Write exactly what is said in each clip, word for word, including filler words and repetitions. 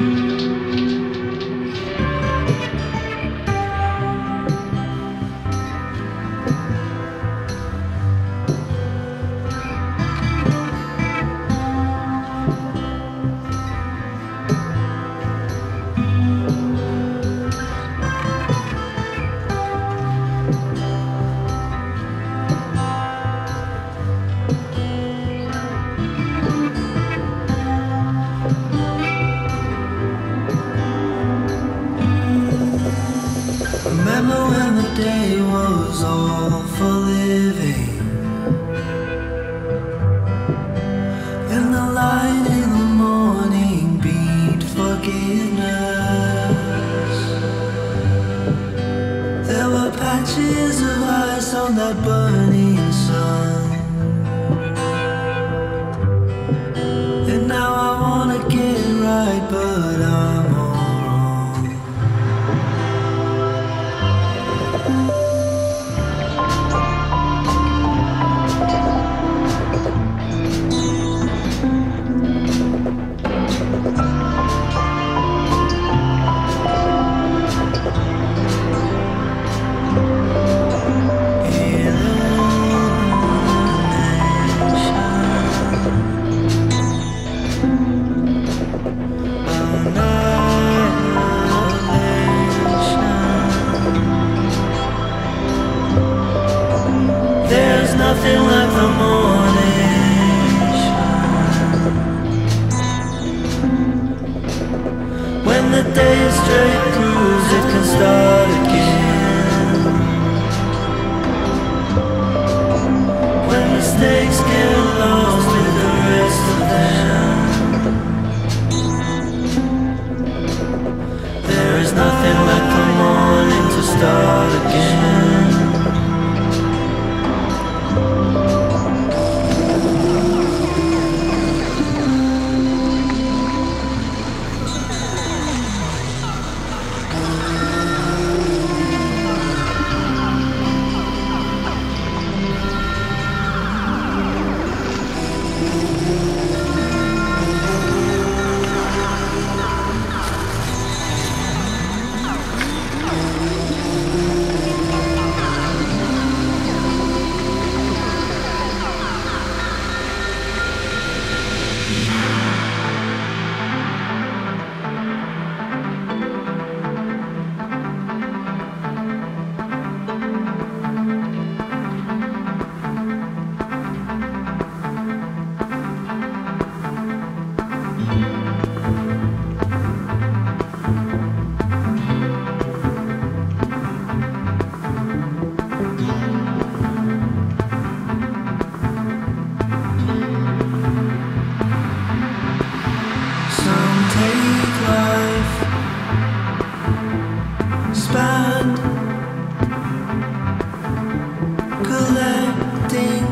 Remember when the day was all for living, and the light in the morning beat forgiveness. There were patches of ice on that burning sun, and now I wanna get it right, but I'm all nothing like the morning shine. When the day is straight through, it can start again. When mistakes get lost with the rest of them, there is nothing like the morning to start again. Spend collecting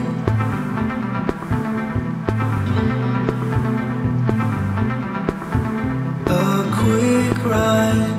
a quick ride.